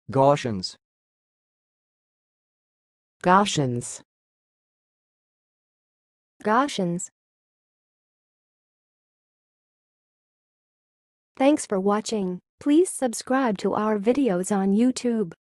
Gaussians. Gaussians. Gaussians. Thanks for watching. Please subscribe to our videos on YouTube.